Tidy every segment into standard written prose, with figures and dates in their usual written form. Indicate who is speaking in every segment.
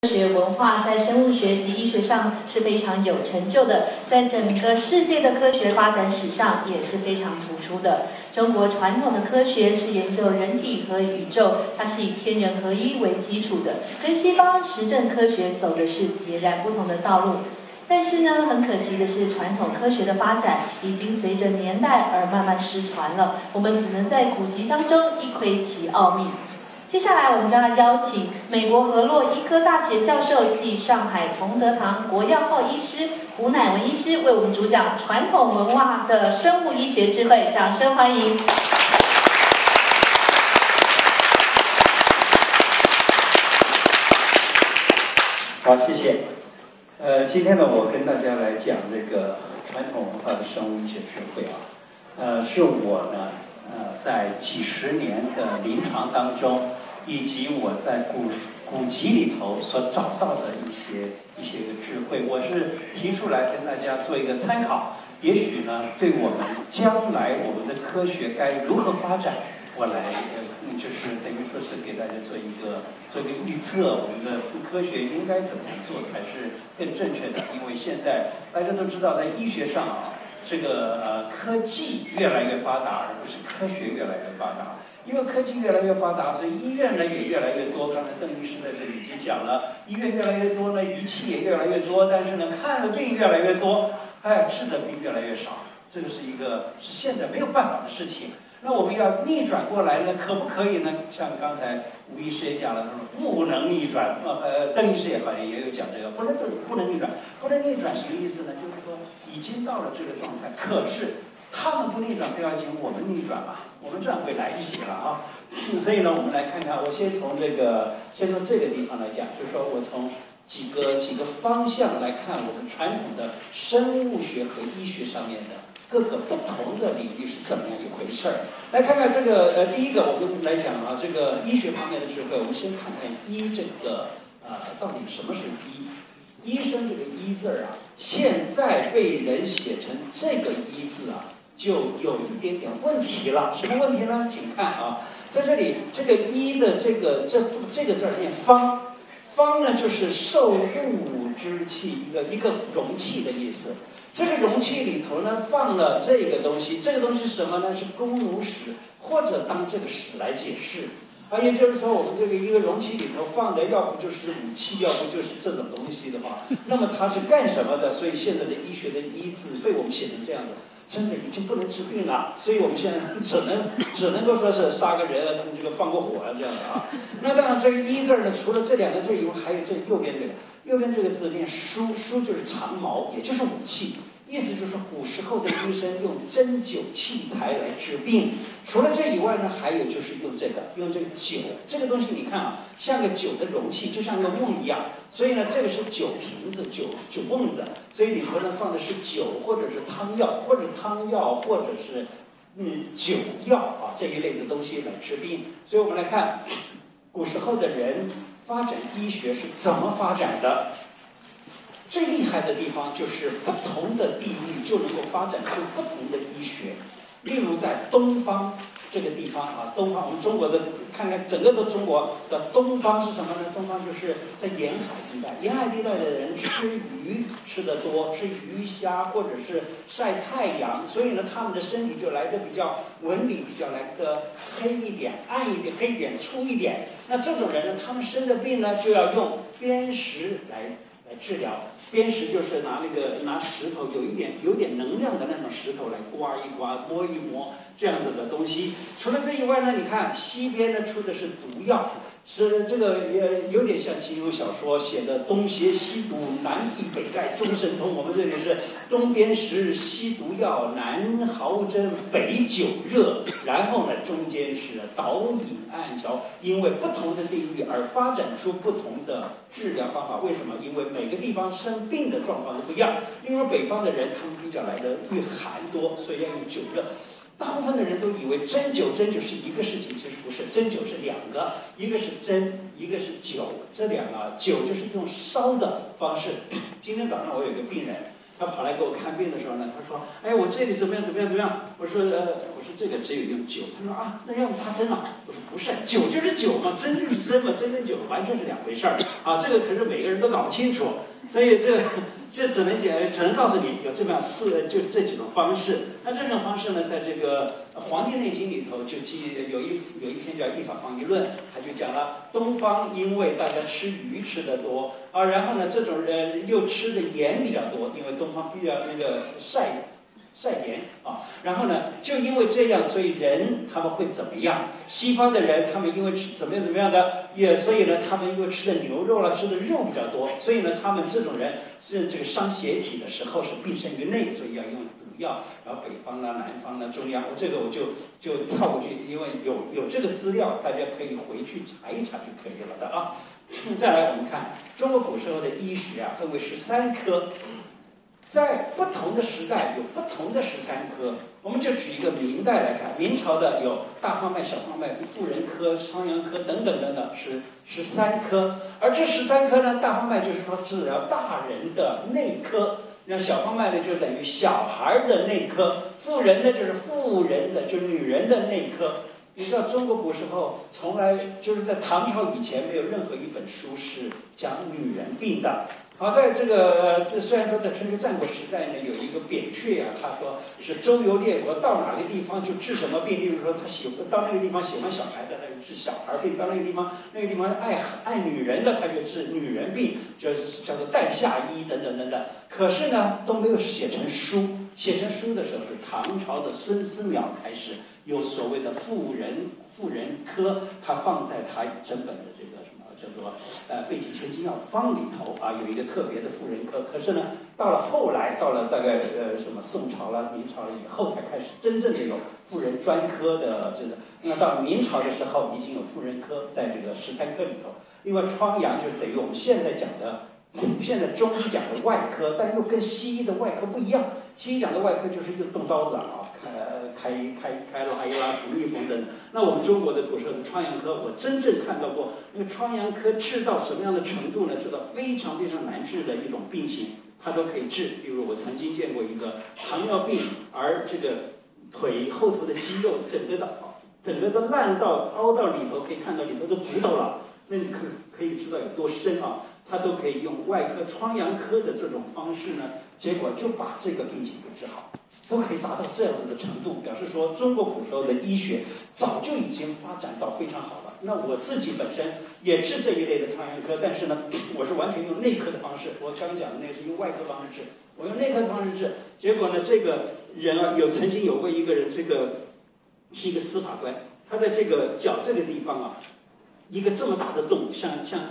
Speaker 1: 学文化在生物学及医学上是非常有成就的，在整个世界的科学发展史上也是非常突出的。中国传统的科学是研究人体和宇宙，它是以天人合一为基础的，跟西方实证科学走的是截然不同的道路。但是呢，很可惜的是，传统科学的发展已经随着年代而慢慢失传了，我们只能在古籍当中一窥其奥秘。接下来，我们将要邀请美国河洛医科大学教授暨上海同德堂国药号医师胡乃文医师为我们主讲传统文化的生物医学智慧，掌声欢迎。
Speaker 2: 好，谢谢。今天呢，我跟大家来讲这个传统文化的生物医学智慧啊，是我呢。在几十年的临床当中，以及我在古籍里头所找到的一些智慧，我是提出来跟大家做一个参考。也许呢，对我们将来我们的科学该如何发展，我来就是等于说是给大家做一个预测，我们的科学应该怎么做才是更正确的。因为现在大家都知道，在医学上啊。这个科技越来越发达，而不是科学越来越发达。因为科技越来越发达，所以医院呢也越来越多。刚才邓医师在这里已经讲了，医院越来越多呢，仪器也越来越多，但是呢，看的病越来越多，治的病越来越少。这个是现在没有办法的事情。那我们要逆转过来呢，可不可以呢？像刚才吴医师也讲了，他说不能逆转。邓医师也好像也有讲这个，不能逆转。不能逆转什么意思呢？就是说已经到了这个状态，可是他们不逆转不要紧，我们逆转嘛，我们这样会来一些了啊。所以呢，我们来看看，我先从这个地方来讲，就是说我从几个方向来看我们传统的生物学和医学上面的。各个不同的领域是怎么样一回事儿？来看看这个第一个，我们来讲啊，这个医学方面的智慧。我们先看看医这个到底什么是医？医生这个医字儿啊，现在被人写成这个医字啊，就有一点点问题了。什么问题呢？请看啊，在这里这个医的这个字儿念方，方呢就是受物之器，一个容器的意思。这个容器里头呢放了这个东西，这个东西是什么呢？是弓弩矢，或者当这个矢来解释。也就是说，我们这个一个容器里头放的，要不就是武器，要不就是这种东西的话，那么它是干什么的？所以现在的医学的医字被我们写成这样的，真的已经不能治病了。所以我们现在只能够说是杀个人，这个放个火这样的啊。那当然，这个医字呢，除了这两个字以外，还有这右边这个字念书，书就是长矛，也就是武器。意思就是古时候的医生用针灸器材来治病。除了这以外呢，还有就是用这个酒，这个东西你看啊，像个酒的容器，就像个瓮一样。所以呢，这个是酒瓶子、酒瓮子，所以里头呢放的是酒，或者是汤药，或者是酒药啊这一类的东西来治病。所以我们来看古时候的人发展医学是怎么发展的。最厉害的地方就是不同的地域就能够发展出不同的医学。例如在东方这个地方啊，东方我们中国的看看整个的中国的东方是什么呢？东方就是在沿海地带，沿海地带的人吃鱼吃得多，吃鱼虾或者是晒太阳，所以呢他们的身体就来得比较纹理比较来得黑一点、暗一点、黑一点、粗一点。那这种人呢，他们生的病呢就要用砭石来治疗。砭石就是拿石头有点能量的那种石头来刮一刮、摸一摸这样子的东西。除了这以外呢，你看西边呢出的是毒药，是这个也有点像金庸小说写的东邪西毒，南帝北丐中神通。我们这里是东砭石，西毒药，南毫针，北酒热，然后呢中间是导引按桥。因为不同的地域而发展出不同的治疗方法。为什么？因为每个地方生病的状况都不一样。例如北方的人他们比较来的遇寒多，所以要用酒热。大部分的人都以为针灸是一个事情，其实不是。针灸是两个，一个是针，一个是灸。这两个灸就是用烧的方式。今天早上我有个病人，
Speaker 3: 他跑来给我看病的时候呢，他说：“哎，我这里怎么样怎么样怎么样？”我说：“这个只有用灸。”他说：“啊，那要不插针啊？”我说：“不是，灸就是灸嘛，针就是针嘛，针跟灸完全是两回事儿啊。这个可是每个人都搞不清楚，所以这只能告诉你有这么样就这几种方式。那这种方式呢，在这个《黄帝内经》里头就有一篇叫《医法方医论》，他就讲了东方因为大家吃鱼吃得多啊，然后呢这种人又吃的盐比较多，因为东方比较那个晒盐啊，然后呢，就因为这样，所以人他们会怎么样？西方的人他们因为吃怎么样的，所以呢，他们因为吃的牛肉了，吃的肉比较多，所以呢，他们这种人是这个伤血体的时候是病生于内，所以要用毒药。然后北方啦、南方啦、中央，这个我就跳过去，因为有这个资料，大家可以回去查一查就可以了的啊。再来，我们看中国古时候的医学啊，分为13科。在不同的时代有不同的13科，我们就举一个明代来看，明朝的有大方脉、小方脉、妇人科、疮疡科等等是13科。而这13科呢，大方脉就是说治疗大人的内科，那小方脉呢就等于小孩的内科，妇人呢就是妇人的，就是女人的内科。你知道中国古时候从来就是在唐朝以前没有任何一本书是讲女人病的。好，在这个虽然说在春秋战国时代呢，有一个扁鹊啊，他说是周游列国，到哪个地方就治什么病。例如说，他到那个地方喜欢小孩的，他就治小孩病；到那个地方爱女人的，他就治女人病，就是叫做带下医等等等等。可是呢，都没有写成书。写成书的时候是唐朝的孙思邈开始有所谓的妇人科，他放在他整本的这个什么叫做《备急千金药方》里头啊，有一个特别的妇人科。可是呢，到了后来，到了大概什么宋朝了、明朝了以后，才开始真正的有妇人专科的这个。那到了明朝的时候，已经有妇人科在这个13科里头。另外，疮疡就是等于我们现在讲的。现在中医讲的外科，但又跟西医的外科不一样。西医讲的外科就是用动刀子啊，开拉一拉、缝一缝等等。那我们中国的古时候的疮疡科，我真正看到过，那个疮疡科治到什么样的程度呢？治到非常非常难治的一种病情，它都可以治。比如我曾经见过一个糖尿病，而这个腿后头的肌肉整个都烂到凹到里头，可以看到里头的骨头了。那你可以知道有多深啊！他都可以用外科、疮疡科的这种方式呢，结果就把这个病情给治好，都可以达到这样子的程度，表示说中国古时候的医学早就已经发展到非常好了。那我自己本身也治这一类的疮疡科，但是呢，我是完全用内科的方式。我刚讲的那个是用外科方式治，我用内科的方式治，结果呢，这个人啊，曾经有过一个人，这个是一个司法官，他在这个脚这个地方啊。一个这么大的洞，像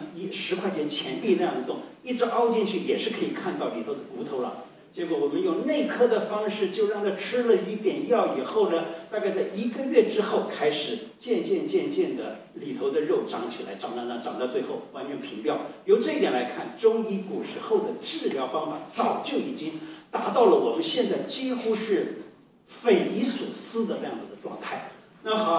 Speaker 3: 10块钱钱币那样的洞，一直凹进去也是可以看到里头的骨头了。结果我们用内科的方式，就让他吃了一点药以后呢，大概在1个月之后开始渐渐的里头的肉长起来，长到最后完全平掉。由这一点来看，中医古时候的治疗方法早就已经达到了我们现在几乎是匪夷所思的那样子的状态。那好，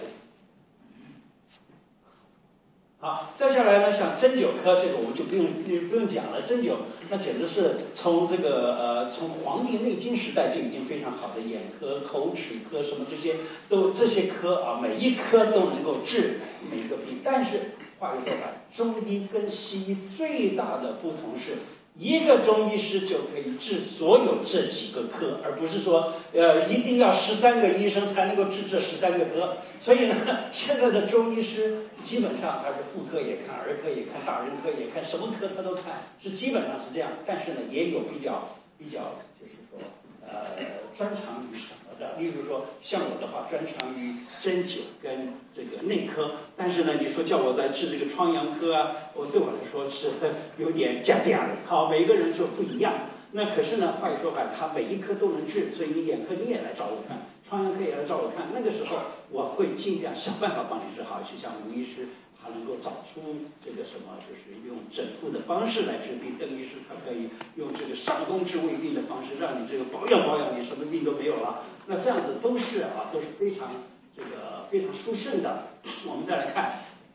Speaker 3: 再下来呢，像针灸科，这个我们就不用讲了。针灸那简直是从这个从《黄帝内经》时代就已经非常好的眼科、口齿科什么这些科啊，每一科都能够治每一个病。但是话又说回来，中医跟西医最大的不同是，一个中医师就可以治所有这几个科，而不是说一定要13个医生才能够治这13个科。所以呢，现在的中医师基本上他是妇科也看，儿科也看，大人科也看，什么科他都看，基本上是这样。但是呢，也有比较就是说专长于什么的。例如说像我的话，专长于针灸跟这个内科。但是呢，你说叫我来治这个疮疡科啊，对我来说是有点假假的。好，每个人就不一样。那可是呢，话又说回来，他每一科都能治，所以你眼科你也来找我看，疮疡科也来找我看。那个时候我会尽量想办法帮你治好。就像吴医师，他能够找出这个什么，就是用整复的方式来治病；邓医师他可以用这个上工治未病的方式，让你这个保养，你什么病都没有了。那这样子都是非常非常殊胜的。我们再来看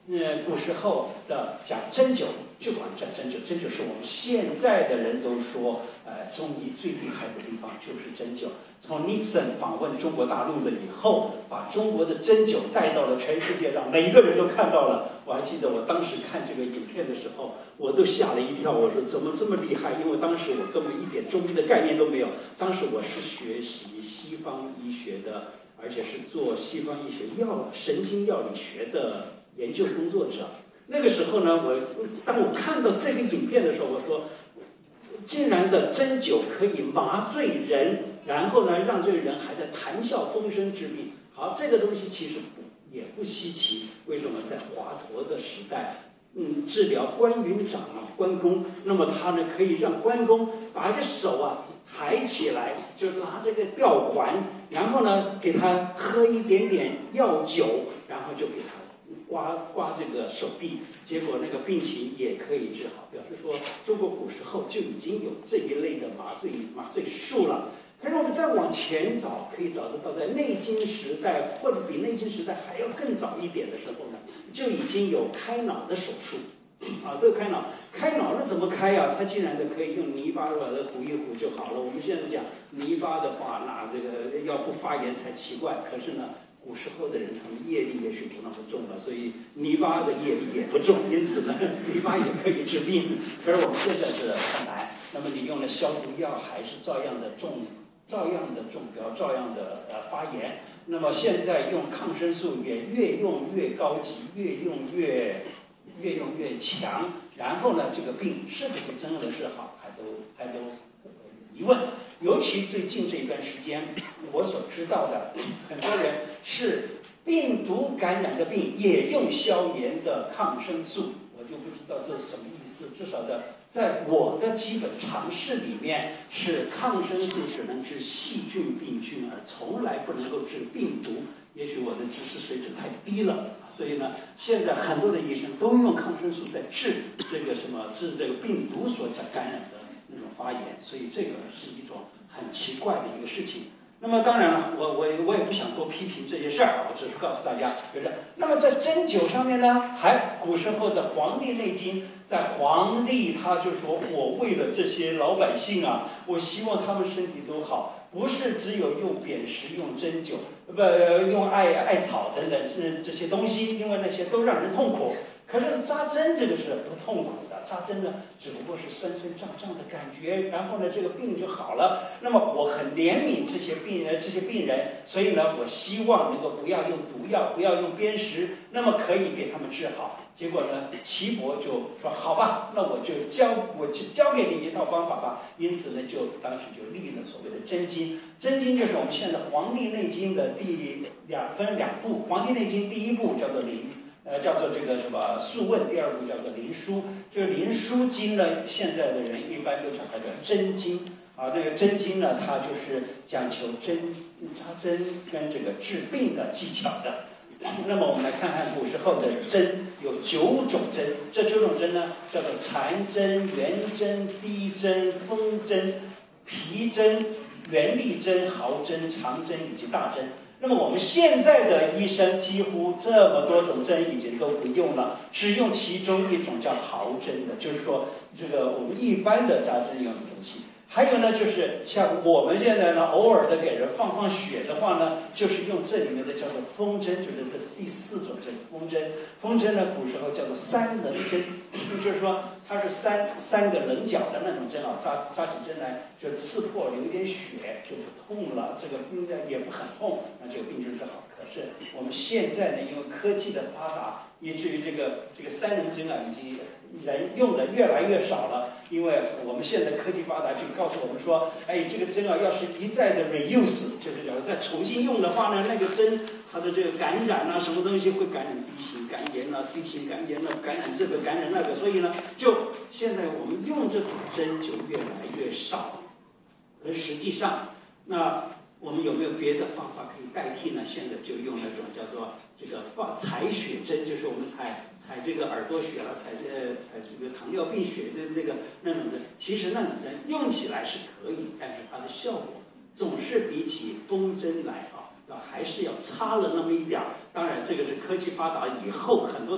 Speaker 2: 古时候的讲针灸，就管讲针灸，针灸是我们现在的人都说，中医最厉害的地方就是针灸。从 Nixon 访问中国大陆了以后，把中国的针灸带到了全世界，让每一个人都看到了。我还记得我当时看这个影片的时候，我都吓了一跳，我说怎么这么厉害？因为当时我根本一点中医的概念都没有。当时我是学习西方医学的，而且是做西方医学神经药理学的研究工作者。那个时候呢，当我看到这个影片的时候，我说，竟然的针灸可以麻醉人，然后呢，让这个人还在谈笑风生之地。好，这个东西其实也不稀奇。为什么在华佗的时代，治疗关云长关公，那么他呢可以让关公把一个手抬起来，就是拿这个吊环，然后呢给他喝一点点药酒，然后就给他刮这个手臂，结果那个病情也可以治好，表示说中国古时候就已经有这一类的麻醉术了。可是我们再往前找，可以找得到在内经时代，或者比内经时代还要更早一点的时候呢，就已经有开脑的手术。这个开脑那怎么开呀？它竟然可以用泥巴把它糊一糊就好了。我们现在讲泥巴的话，那这个要不发炎才奇怪。可是呢，古时候的人他们业力也许不那么重了，所以泥巴的业力也不重，因此呢，泥巴也可以治病。可是我们现在是很难。那么你用了消毒药，还是照样的中标，照样的发炎。那么现在用抗生素也越用越高级，越用越强。然后呢，这个病是不是真的是好，还都疑问。尤其最近这一段时间，我所知道的，很多人是病毒感染的病，也用消炎的抗生素，我就不知道这是什么意思。至少在我的基本常识里面，是抗生素只能治细菌、病菌，而从来不能够治病毒。也许我的知识水准太低了，所以呢，现在很多的医生都用抗生素在治这个病毒所感染的那种发炎，所以这个是一种很奇怪的一个事情。那么当然了，我也不想多批评这些事儿，我只是告诉大家，就是那么在针灸上面呢，还古时候的《黄帝内经》，在皇帝他就说，我为了这些老百姓我希望他们身体都好，不是只有用砭石、用针灸，用艾草等等这些东西，因为那些都让人痛苦。可是扎针这个是不痛苦的，扎针呢只不过是酸酸胀胀的感觉，然后呢这个病就好了。那么我很怜悯这些病人，所以呢我希望能够不要用毒药，不要用砭石，那么可以给他们治好。结果呢，岐伯就说好吧，那我就教给你一套方法吧。因此呢，当时就立了所谓的针经。针经就是我们现在《黄帝内经》的分两部，《黄帝内经》第一部叫做这个什么《素问》，第二部叫做《灵枢》。这个《灵枢经》呢，现在的人一般都讲它叫针经。这个针经呢，它就是讲求扎针跟这个治病的技巧的。那么我们来看看古时候的针，有9种针。这9种针呢，叫做缠针、圆针、滴针、风针、皮针、圆力针、毫针、长针以及大针。那么我们现在的医生几乎这么多种针已经都不用了，只用其中一种叫毫针的，就是说这个我们一般的扎针用的东西。还有呢，就是像我们现在呢，偶尔的给人放血的话呢，就是用这里面的叫做风针，就是这第4种针风针。风针呢，古时候叫做3棱针，就是说它是三个棱角的那种针扎起针来就刺破流一点血就不痛了，这个病也不很痛，那这个病就治好。可是我们现在呢，因为科技的发达，以至于这个3棱针已经人用的越来越少了。因为我们现在科技发达，就告诉我们说，这个针要是一再的 reuse， 就是假如再重新用的话呢，那个针它的这个感染什么东西会感染 B 型肝炎C 型肝炎感染这个感染那个，所以呢，就现在我们用这种针就越来越少。而实际上，那我们有没有别的方法可以代替呢？现在就用那种叫做这个采血针，就是我们采这个耳朵血了，采这个糖尿病血的那种针。其实那种针用起来是可以，但是它的效果总是比起风针来还是要差了那么一点儿。当然，这个是科技发达以后，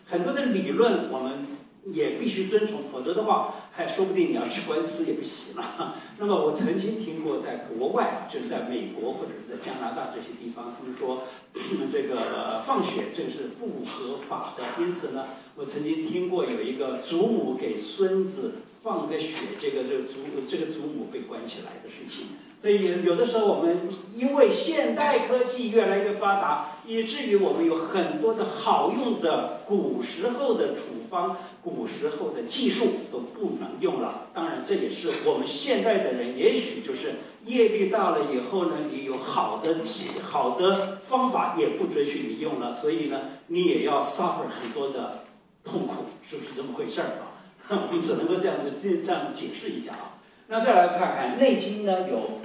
Speaker 3: 很多的理论我们也必须遵从，否则的话，还说不定你要治官司也不行了。那么我曾经听过，在国外啊，就是在美国或者是在加拿大这些地方，他们说这个放血这个是不合法的。因此呢，我曾经听过有一个祖母给孙子放个血，这个祖母被关起来的事情。所以有的时候我们因为现代科技越来越发达，以至于我们有很多的好用的古时候的处方、古时候的技术都不能用了。当然，这也是我们现代的人，也许就是业力到了以后呢，你有好的方法也不准许你用了，所以呢，你也要 suffer 很多的痛苦，是不是这么回事啊？我们只能够这样子解释一下啊。那再来看看《内经》呢，有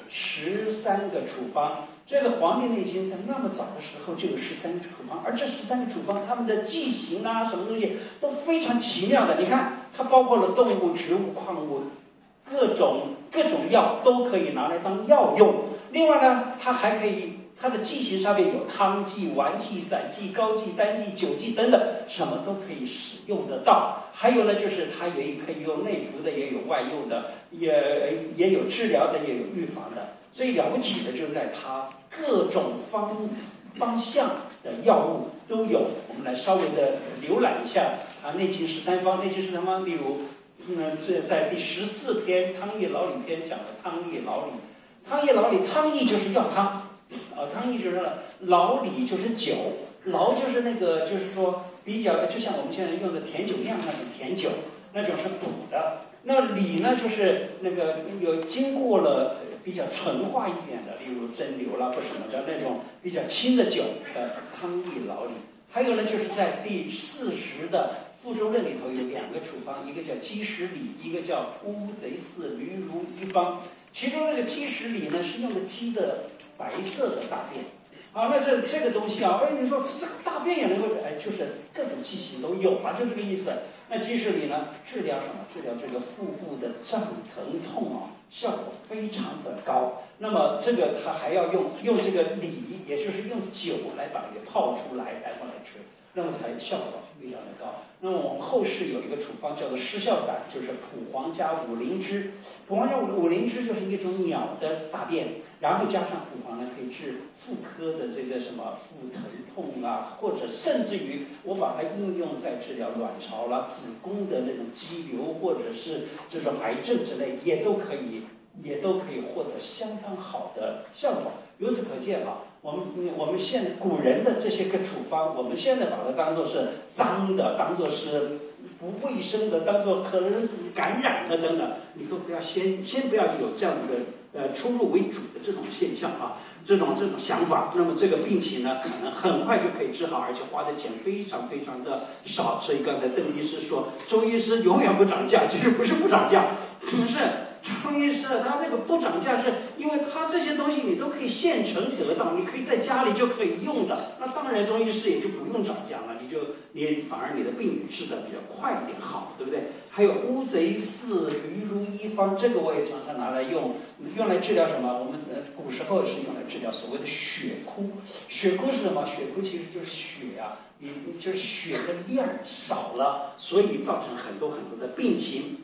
Speaker 3: 13个处方。这个《黄帝内经》在那么早的时候就有13个处方，而这13个处方，它们的剂型啊，什么东西都非常奇妙的。你看，它包括了动物、植物、矿物，各种药都可以拿来当药用。另外呢，它还可以，它的剂型上面有汤剂、丸剂、散剂、膏剂、单剂、酒剂等等，什么都可以使用得到。还有呢，就是它也可以用内服的，也有外用的，也有治疗的，也有预防的。所以了不起的就在它各种方向的药物都有。我们来稍微的浏览一下啊，《内经13方》。《内经13方》，例如，这在第14篇《汤液老理篇》讲的汤液老理。汤液老理，汤液就是药汤，汤液就是老理就是酒，老就是那个就是说比较，就像我们现在用的甜酒酿那种甜酒，那种是补的。那理呢，就是那个有经过了比较纯化一点的，例如蒸馏啦或什么的那种比较轻的酒汤液老理。还有呢，就是在第40的《附中论》里头有2个处方，一个叫鸡屎理，一个叫乌贼饲驴如一方。其中那个鸡屎理呢，是用的鸡的白色的大便。啊，那这个东西啊，你说这个大便也能够，就是各种剂型都有嘛，就这个意思。那鸡屎理呢，治疗什么？治疗这个腹部的胀疼痛啊，效果非常的高。那么这个它还要用这个理，也就是用酒来把它给泡出来，然后来吃，那么才效果非常的高。那么我们后世有一个处方叫做失效散，就是蒲黄加五灵芝。蒲黄加五灵芝就是一种鸟的大便，然后加上蒲黄呢，可以治妇科的这个什么腹疼痛啊，或者甚至于我把它应用在治疗卵巢啦、子宫的那种肌瘤，或者是这种癌症之类，也都可以获得相当好的效果。由此可见啊，我们现在古人的这些个处方，我们现在把它当作是脏的，当作是不卫生的，当作可能感染的等等，你都不要先不要有这样的出入为主的这种现象啊，这种想法，那么这个病情呢，可能很快就可以治好，而且花的钱非常非常的少。所以刚才邓医师说，中医师永远不涨价，其实不是不涨价，是中医师他这个不涨价，是因为他这些东西你都可以现成得到，你可以在家里就可以用的。那当然，中医师也就不用涨价了，你反而你的病治得比较快一点好，对不对？还有乌贼饲驴如一方，这个我也常常拿来用来治疗什么？我们古时候是用来治疗所谓的血枯。血枯是什么？血枯其实就是血啊，就是血的量少了，所以造成很多很多的病情。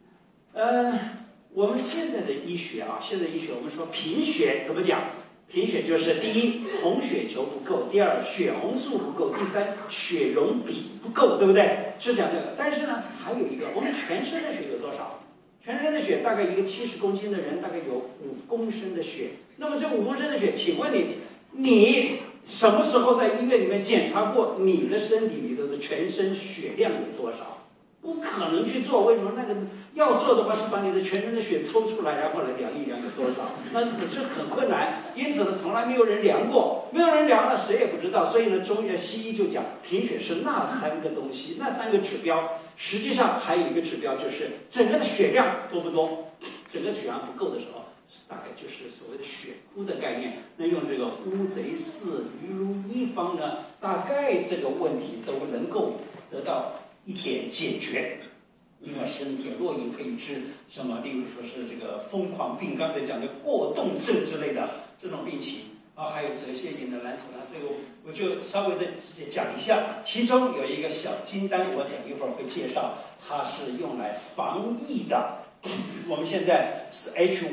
Speaker 3: 我们现在的医学啊，我们说贫血怎么讲？贫血就是第一，红血球不够；第二，血红素不够；第三，血溶比不够，对不对？是讲这个。但是呢，还有一个，我们全身的血有多少？全身的血大概一个70公斤的人，大概有5公升的血。那么这5公升的血，请问你什么时候在医院里面检查过你的身体里头的全身血量有多少？不可能去做，为什么？那个要做的话是把你的全身的血抽出来，然后来量一量有多少，那这很困难。因此呢，从来没有人量过，没有人量了，谁也不知道。所以呢，西医就讲贫血是那3个东西，那3个指标。实际上还有一个指标，就是整个的血量多不多。整个血量不够的时候，大概就是所谓的血枯的概念。那用这个乌贼饲驴如一方呢，大概这个问题都能够得到一点解决。另外，身体若饮可以治什么？例如说是这个疯狂病，刚才讲的过动症之类的这种病情啊，还有折蟹印的蓝图呢，这个我就稍微的讲一下。其中有一个小金单，我等一会儿会介绍，它是用来防疫的。我们现在是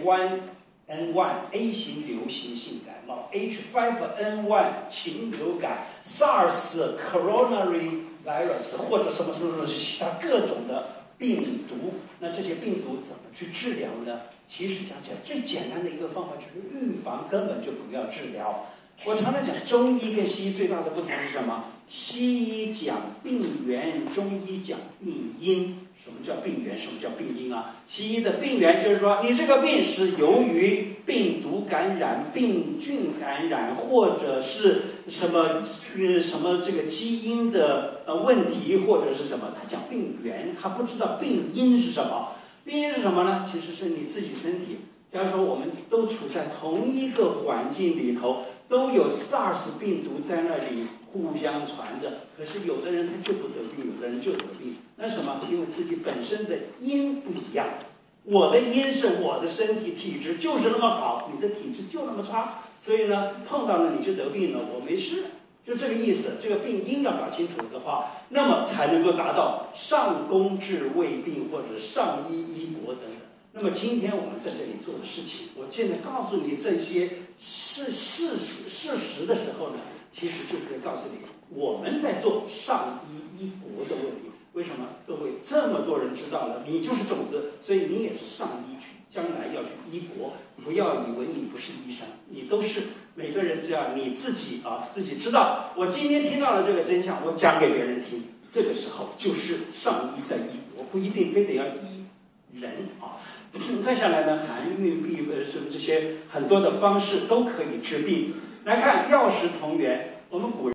Speaker 3: H1N1 A 型流行性感冒 ，H5N1 禽流感 ，SARS coronary virus 或者什么其他各种的病毒。那这些病毒怎么去治疗呢？其实讲起来最简单的一个方法就是预防，根本就不要治疗。我常常讲，中医跟西医最大的不同是什么？西医讲病源，中医讲病因。什么叫病源？什么叫病因啊？西医的病源就是说，你这个病是由于病毒感染、病菌感染，或者是什么这个基因的问题，或者是什么？他讲病源，他不知道病因是什么。病因是什么呢？其实是你自己身体。假如说我们都处在同一个环境里头，都有 SARS 病毒在那里互相传着，可是有的人他就不得病，有的人就得病。那什么？因为自己本身的因不一样。我的因是我的身体体质就是那么好，你的体质就那么差，所以呢，碰到了你就得病了，我没事。就这个意思，这个病因要搞清楚的话，那么才能够达到上工治未病或者上医医国等等。那么今天我们在这里做的事情，我现在告诉你这些事实的时候呢，其实就是告诉你我们在做上医医国的问题。为什么？各位这么多人知道了，你就是种子，所以你也是上医去，将来要去医国。不要以为你不是医生，你都是。每个人只要你自己自己知道，我今天听到了这个真相，我讲给别人听，这个时候就是上医在医国，不一定非得要医人啊。再下来呢，含孕避什么这些很多的方式都可以治病。来看药食同源，我们古人